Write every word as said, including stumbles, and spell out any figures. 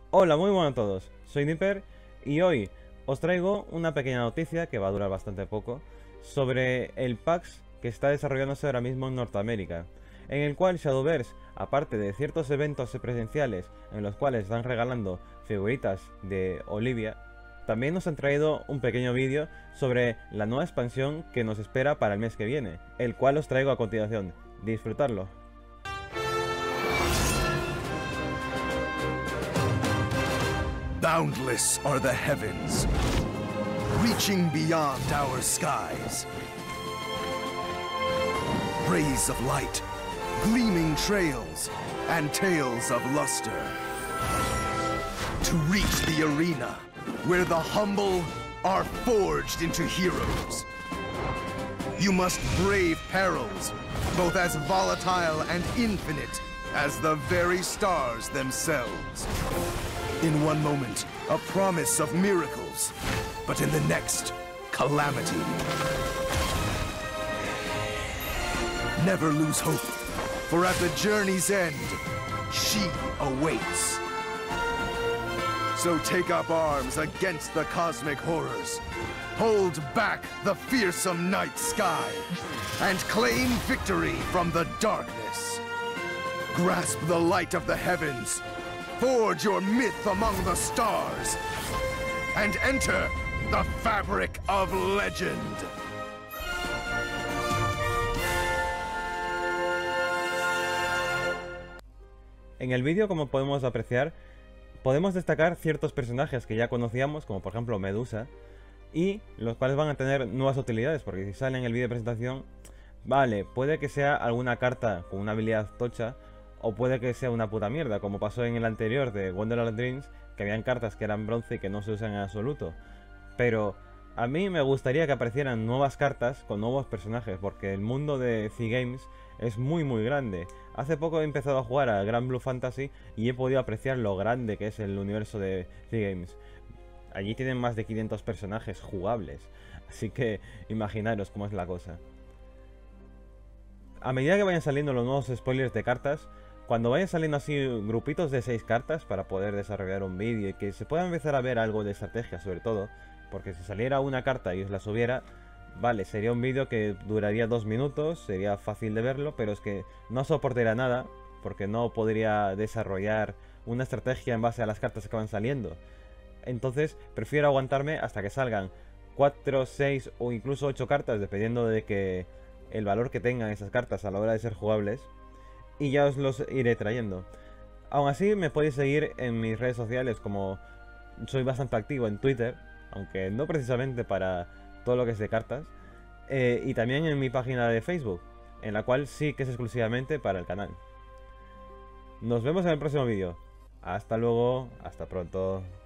Hola, muy buenas a todos, soy Nipper y hoy os traigo una pequeña noticia que va a durar bastante poco sobre el PAX que está desarrollándose ahora mismo en Norteamérica, en el cual Shadowverse, aparte de ciertos eventos presenciales en los cuales están regalando figuritas de Olivia, también nos han traído un pequeño vídeo sobre la nueva expansión que nos espera para el mes que viene, el cual os traigo a continuación. Disfrutarlo. Boundless are the heavens, reaching beyond our skies. Rays of light, gleaming trails, and tales of luster. To reach the arena, where the humble are forged into heroes. You must brave perils, both as volatile and infinite as the very stars themselves. In one moment, a promise of miracles, but in the next, calamity. Never lose hope, for at the journey's end, she awaits. So take up arms against the cosmic horrors. Hold back the fearsome night sky, and claim victory from the darkness. Grasp the light of the heavens. Forge your myth among the stars, and enter the fabric of legend. En el vídeo, como podemos apreciar, podemos destacar ciertos personajes que ya conocíamos, como por ejemplo Medusa, y los cuales van a tener nuevas utilidades, porque si sale en el vídeo de presentación, vale, puede que sea alguna carta con una habilidad tocha, o puede que sea una puta mierda, como pasó en el anterior de Wonderland Dreams, que habían cartas que eran bronce y que no se usan en absoluto. Pero a mí me gustaría que aparecieran nuevas cartas con nuevos personajes, porque el mundo de C-Games es muy muy grande. Hace poco he empezado a jugar a Grand Blue Fantasy y he podido apreciar lo grande que es el universo de C-Games. Allí tienen más de quinientos personajes jugables, así que imaginaros cómo es la cosa. A medida que vayan saliendo los nuevos spoilers de cartas, cuando vayan saliendo así grupitos de seis cartas para poder desarrollar un vídeo y que se pueda empezar a ver algo de estrategia sobre todo, porque si saliera una carta y os la subiera, vale, sería un vídeo que duraría dos minutos, sería fácil de verlo, pero es que no soportaría nada, porque no podría desarrollar una estrategia en base a las cartas que van saliendo. Entonces prefiero aguantarme hasta que salgan cuatro, seis o incluso ocho cartas, dependiendo de que el valor que tengan esas cartas a la hora de ser jugables, y ya os los iré trayendo. Aún así me podéis seguir en mis redes sociales, como soy bastante activo en Twitter, aunque no precisamente para todo lo que es de cartas, eh, y también en mi página de Facebook, en la cual sí que es exclusivamente para el canal. Nos vemos en el próximo vídeo. Hasta luego, hasta pronto.